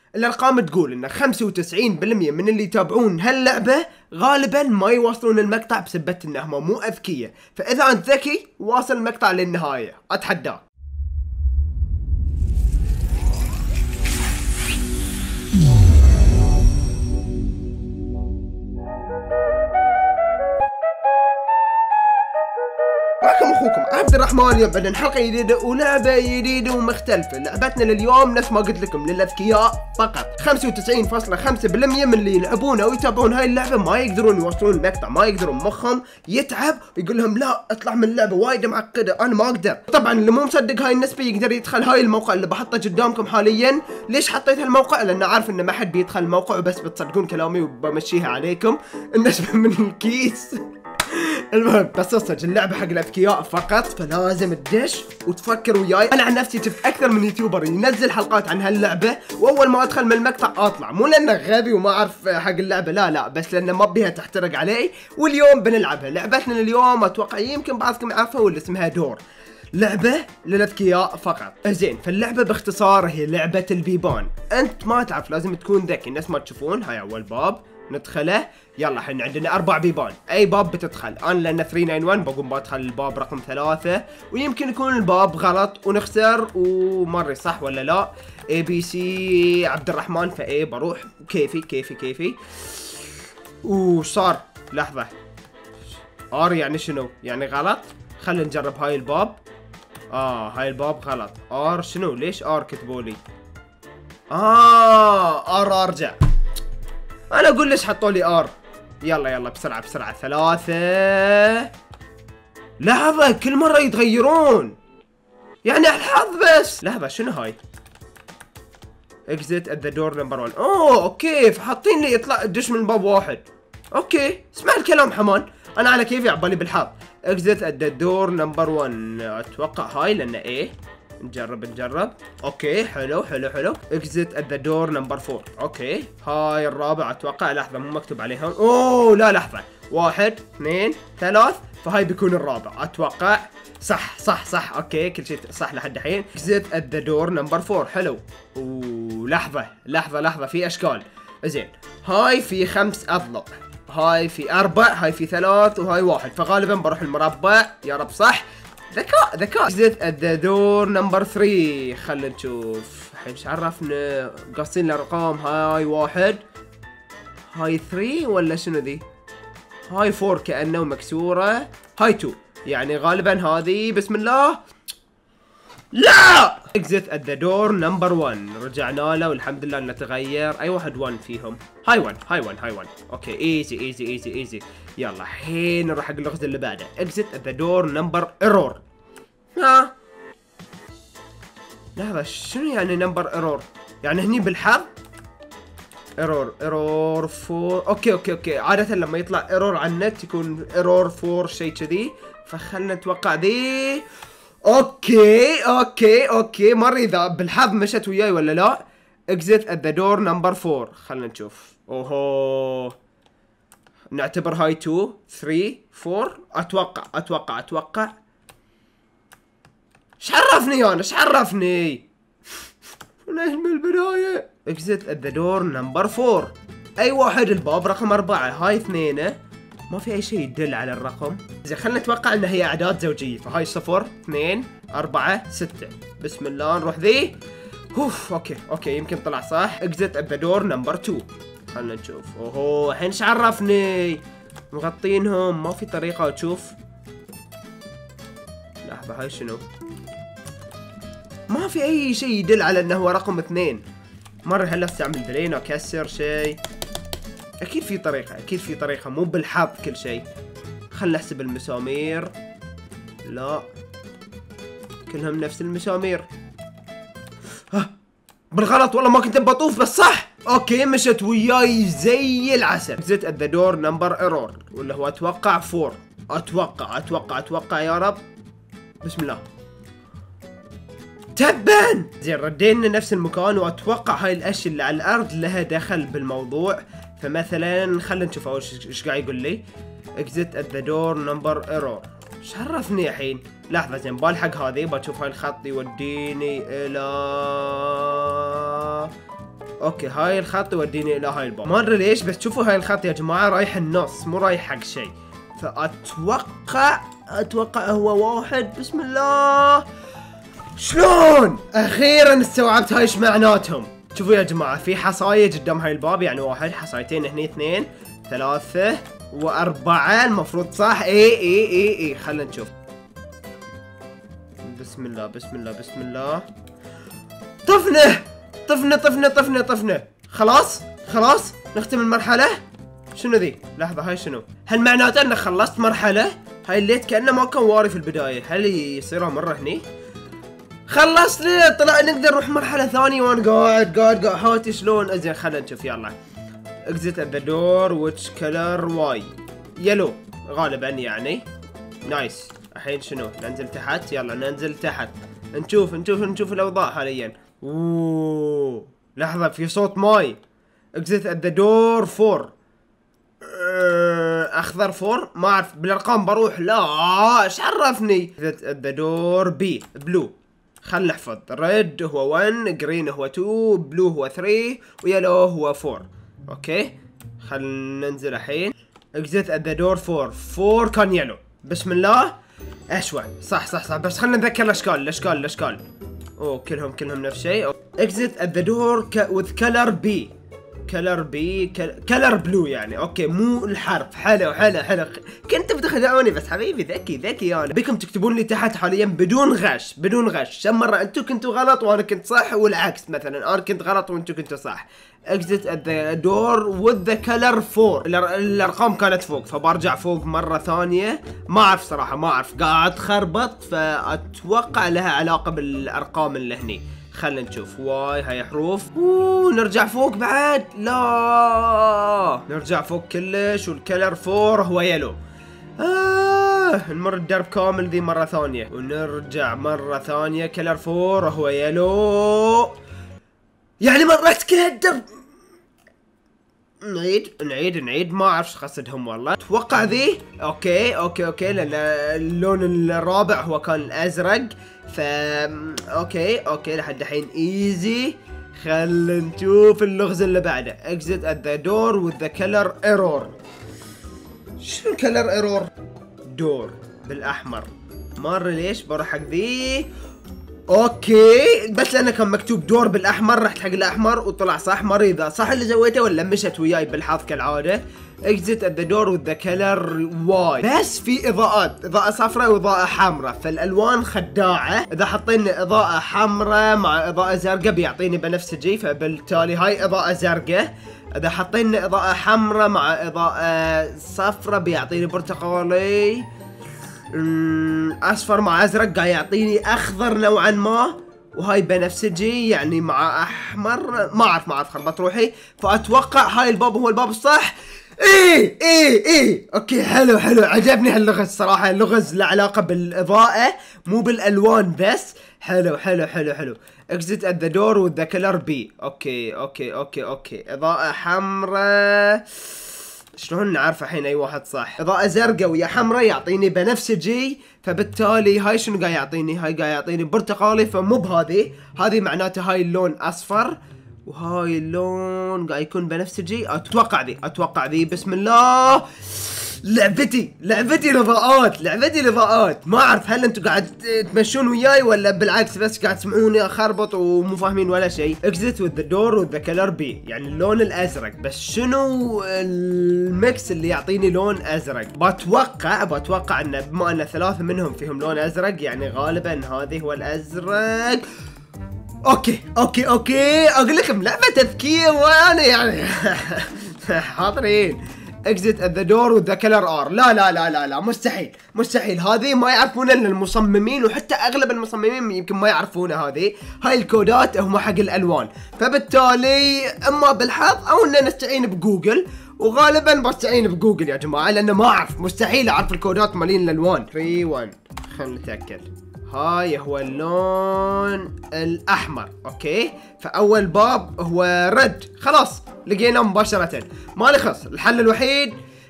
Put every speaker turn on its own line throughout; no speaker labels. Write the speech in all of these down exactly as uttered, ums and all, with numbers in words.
الارقام تقول ان خمسة وتسعين بالمية من اللي يتابعون هاللعبة غالبا ما يواصلون المقطع بسبة انهم مو اذكياء، فاذا انت ذكي واصل المقطع للنهاية، اتحداك. معكم اخوكم عبد الرحمن، اليوم عندنا حلقة جديدة ولعبة جديدة ومختلفة. لعبتنا لليوم نفس ما قلت لكم للاذكياء فقط. خمسة وتسعين فاصلة خمسة بالمية من اللي يلعبون او يتابعون هاي اللعبة ما يقدرون يوصلون المقطع، ما يقدرون، مخهم يتعب ويقول لهم لا اطلع من اللعبة وايد معقدة انا ما اقدر. طبعا اللي مو مصدق هاي النسبة يقدر يدخل هاي الموقع اللي بحطه قدامكم حاليا. ليش حطيت هالموقع؟ لان عارف ان ما حد بيدخل الموقع وبس بتصدقون كلامي وبمشيها عليكم. النسبة من الكيس. المهم بس اصدق اللعبة حق الاذكياء فقط، فلازم تدش وتفكر وياي. انا عن نفسي شفت اكثر من يوتيوبر ينزل حلقات عن هاللعبة، واول ما ادخل من المقطع اطلع، مو لانه غبي وما اعرف حق اللعبة، لا لا، بس لانه ما بيها تحترق علي. واليوم بنلعبها. لعبتنا اليوم اتوقع يمكن بعضكم يعرفها، واللي اسمها دور. لعبة للاذكياء فقط. زين، فاللعبة باختصار هي لعبة البيبان. انت ما تعرف، لازم تكون ذكي. الناس ما تشوفون هاي اول باب ندخله. يلا احنا عندنا اربع بيبان، اي باب بتدخل. انا لان ثلاثمية وواحد وتسعين بقوم بدخل الباب رقم ثلاثة، ويمكن يكون الباب غلط ونخسر ومري صح ولا لا. اي بي سي عبد الرحمن، فاي بروح كيفي كيفي كيفي. وصار لحظة، ار يعني شنو؟ يعني غلط. خلينا نجرب هاي الباب. اه هاي الباب غلط. ار شنو؟ ليش ار كتبوا لي؟ اه ار ارجع. انا اقول ليش حطوا لي ار. يلا يلا بسرعة بسرعة. ثلاثة. لحظة، كل مرة يتغيرون، يعني الحظ بس. لحظة شنو هاي؟ exit at the door number one. اوه اوكي، فحاطين لي يطلع دش من باب واحد. اوكي اسمع الكلام حمان، انا على كيفي عبالي بالحظ. exit at the door number one. اتوقع هاي لان ايه. نجرب نجرب. اوكي حلو حلو حلو. exit at the door number four. اوكي هاي الرابع اتوقع. لحظة مو مكتوب عليها. اوه لا لحظة، واحد اثنين ثلاث، فهاي بيكون الرابع اتوقع. صح صح صح. اوكي كل شيء صح لحد الحين. exit at the door number four. حلو. ولحظة لحظة لحظة في اشكال. زين، هاي في خمس اضلاع، هاي في اربع، هاي في ثلاث، وهاي واحد، فغالبا بروح المربع. يا رب صح. ذكاء ذكاء. exit at the door number three. خلينا نشوف الحين ايش عرفنا. قاصين الارقام. هاي واحد، هاي ثري ولا شنو ذي؟ هاي فور كأنه مكسورة. هاي تو، يعني غالبا هذه. بسم الله. لا. exit at the door number one. رجعنا له والحمد لله انه تغير. اي واحد واحد فيهم. هاي واحد هاي واحد هاي واحد. اوكي ايزي ايزي ايزي ايزي. يلا الحين نروح حق اللغز اللي بعده. exit at the door number error. ها لحظة، شنو يعني نمبر ايرور؟ يعني هني بالحظ؟ ايرور ايرور فور. اوكي اوكي اوكي، عادة لما يطلع ايرور على النت يكون ايرور فور شيء كذي، فخلنا نتوقع ذي. اوكي اوكي اوكي، مري ذا بالحظ مشت وياي ولا لا؟ exit at the door number four. خلنا نشوف. اوهو، نعتبر هاي تو ثري فور. اتوقع اتوقع اتوقع ايش عرفني انا؟ ايش عرفني؟ ليش من البداية؟ exit at the door number four. اي واحد الباب رقم اربعة. هاي اثنين، ما في اي شيء يدل على الرقم. زين خلينا نتوقع ان هي اعداد زوجية، فهاي صفر اثنين اربعة ستة. بسم الله نروح ذي. اوف اوكي اوكي يمكن طلع صح. exit at the door number two. خلينا نشوف. اوهو الحين ايش عرفني؟ مغطينهم، ما في طريقة تشوف. لحظة هاي شنو؟ ما في اي شيء يدل على انه هو رقم اثنين. مرة هلا استعمل درين اكسر شيء. اكيد في طريقة، اكيد في طريقة، مو بالحظ كل شيء. خلنا نحسب المسامير. لا كلهم نفس المسامير. ها بالغلط والله، ما كنت بطوف بس صح. اوكي مشت وياي زي العسل. exit at the door number error، ولا هو اتوقع فور. اتوقع اتوقع اتوقع يا رب. بسم الله. تبا. زين ردينا نفس المكان، واتوقع هاي الاشياء اللي على الارض لها دخل بالموضوع. فمثلا خلينا نشوف اول شيء ايش قاعد يقول لي. exit at the door number error. ايش عرفني الحين؟ لحظة زين بالحق هذه، بشوف هاي الخط يوديني الى اوكي هاي الخط يوديني الى هاي الباب. ما ادري ليش بس شوفوا هاي الخط يا جماعه رايح النص مو رايح حق شيء. فاتوقع اتوقع هو واحد. بسم الله. شلون؟ اخيرا استوعبت هاي ايش معناتهم. شوفوا يا جماعه في حصايه قدام هاي الباب، يعني واحد، حصايتين هني، اثنين، ثلاثه واربعه المفروض صح. اي اي اي اي خلينا نشوف. بسم الله بسم الله بسم الله. طفنه طفنه طفنه طفنه طفنه. خلاص خلاص نختم المرحله. شنو ذي؟ لحظه هاي شنو؟ هل معناته اني خلصت مرحله؟ هاي الليت كانه ما كان واري في البدايه. هل يصيرها مره هني؟ خلصت لي طلع نقدر نروح مرحله ثانيه وانا قاعد قاعد قاعد حوتي شلون. زين خلينا نشوف يلا. exit at the door which color why؟ يلو غالبا يعني. نايس. الحين شنو؟ ننزل تحت. يلا ننزل تحت نشوف نشوف نشوف الاوضاع حاليا. اوه لحظه في صوت ماي. exit at the door four. اخضر فور ما اعرف بالارقام بروح. لا ايش عرفني. exit at the door B بلو. خل نحفظ. ريد هو واحد، جرين هو اثنين، بلو هو ثلاثة ويلو هو أربعة. اوكي خل ننزل الحين. exit at the door four. four كان يلو. بسم الله. اشوى صح صح صح بس خلنا نتذكر الاشكال الاشكال الاشكال. اوه كلهم كلهم نفس الشيء. exit at the door with color B. كلر بي كلر بلو يعني. اوكي مو الحرف. حلو حلو حلو. كنت بتخدعوني بس حبيبي ذكي ذكي انا. بيكم تكتبون لي تحت حاليا بدون غش بدون غش. كم مره انتم كنتوا غلط وانا كنت صح والعكس، مثلا انا كنت غلط وانتم كنتوا صح. exit at the door with the color four. الارقام كانت فوق فبرجع فوق مره ثانيه. ما اعرف صراحه ما اعرف قاعد خربط، فاتوقع لها علاقه بالارقام اللي هني. خلنا نشوف. واي هاي حروف. اوه نرجع فوق بعد. لا نرجع فوق كلش. والكلر فور هو يلو. آه نمر الدرب كامل ذي مرة ثانية ونرجع مرة ثانية. كلر فور هو يلو. يعني مرات كل هالدرب. نعيد نعيد نعيد ما اعرف ايش قصدهم والله. اتوقع ذي. اوكي اوكي اوكي لان اللون الرابع هو كان الازرق. ف اوكي اوكي لحد الحين ايزي. خلنا نشوف اللغز اللي بعده. exit at the door with the color error. شنو color error؟ دور بالاحمر. مر ليش بروح حق ذي. اوكي بس لانه كان مكتوب دور بالاحمر رحت حق الاحمر وطلع صح. مريضه صح اللي سويته ولا مشت وياي بالحظ كالعاده. exit at the door with the color white. بس في اضاءات، اضاءه صفراء واضاءه حمراء، فالالوان خداعه. اذا حطينا اضاءه حمراء مع اضاءه زرقاء بيعطيني بنفسجي، فبالتالي هاي اضاءه زرقاء. اذا حطينا اضاءه حمراء مع اضاءه صفراء بيعطيني برتقالي. اصفر مع ازرق قاعد يعطيني اخضر نوعا ما، وهاي بنفسجي يعني مع احمر. ما اعرف ما اعرف خربط روحي. فاتوقع هاي الباب هو الباب الصح. ايه ايه ايه اوكي حلو حلو عجبني هاللغز صراحه. اللغز له علاقه بالاضاءه مو بالالوان بس. حلو حلو حلو حلو. exit at the door with the color B. اوكي اوكي اوكي اوكي اضاءه حمراء. شلون نعرف الحين اي واحد صح؟ اضاءة زرقاء ويا حمراء يعطيني بنفسجي، فبالتالي هاي شنو قاعد يعطيني؟ هاي قاعد يعطيني برتقالي، فمو بهذه، هذه معناته هاي اللون اصفر وهاي اللون قاعد يكون بنفسجي. اتوقع ذي اتوقع ذي. بسم الله. لعبتي لعبتي الاضاءات لعبتي الاضاءات. ما اعرف هل انتم قاعد تمشون وياي ولا بالعكس بس قاعد تسمعوني اخربط ومو فاهمين ولا شيء. exit with the door with the color B يعني اللون الازرق. بس شنو الميكس اللي يعطيني لون ازرق؟ بتوقع بتوقع انه بما ان ثلاثة منهم فيهم لون ازرق يعني غالبا هذه هو الازرق. اوكي اوكي اوكي اقول لكم لعبة تذكير وانا يعني حاضرين. exit at the door with the color R. لا لا لا لا لا مستحيل مستحيل. هذه ما يعرفونها الا المصممين، وحتى اغلب المصممين يمكن ما يعرفونها. هذه هاي الكودات هم حق الالوان، فبالتالي اما بالحظ او ان نستعين بجوجل، وغالبا بستعين بجوجل يا جماعه لانه ما اعرف، مستحيل اعرف الكودات مالين الالوان. ثلاثة واحد خلينا نتاكد. هاي هو اللون الاحمر. اوكي فاول باب هو رد. خلاص لقيناه مباشرة. مالي خص. الحل الوحيد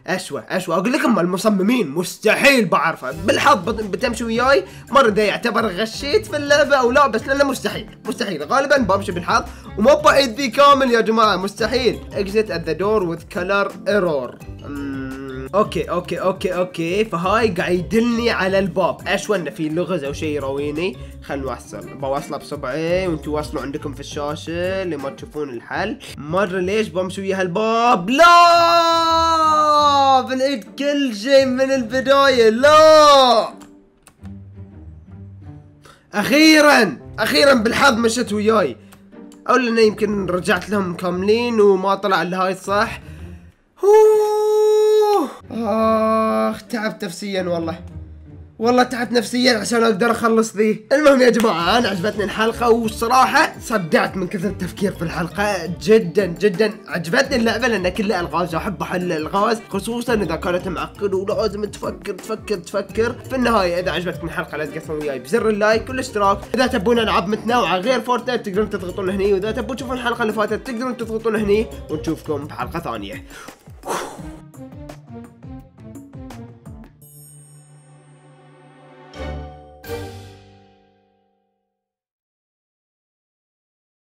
اشوى اشوى اقول لكم المصممين مستحيل بعرفه، بالحظ بتمشي وياي مره ده يعتبر غشيت في اللعبه او لا، بس لانه مستحيل مستحيل غالبا بمشي بالحظ وما بعيد ذي كامل يا جماعه مستحيل. exit at the door with color error. اوكي اوكي اوكي اوكي فهاي قاعد يدلني على الباب، اشوى انه في لغز او شيء يرويني. خل نوصل بوصله بصبعي وانتم واصلوا عندكم في الشاشه لما تشوفون الحل. مره ليش بمشي ويا هالباب؟ لا بنعيد كل شيء من البدايه. لا اخيرا اخيرا بالحظ مشت وياي، او لانه يمكن رجعت لهم كاملين وما طلع الهاي صح. اخ تعبت نفسيا والله والله تعبت نفسيا عشان اقدر اخلص ذي. المهم يا جماعه انا عجبتني الحلقه والصراحه صدعت من كثر التفكير في الحلقه، جدا جدا عجبتني اللعبه لان كلها الغاز، احب احل الغاز خصوصا اذا كانت معقده ولازم تفكر تفكر تفكر. في النهايه اذا عجبتكم الحلقه لا تقصرون وياي بزر اللايك والاشتراك. اذا تبون العاب متنوعه غير فورتنايت تقدرون تضغطون هني، واذا تبون تشوفون الحلقه اللي فاتت تقدرون تضغطون هني ونشوفكم بحلقه ثانيه.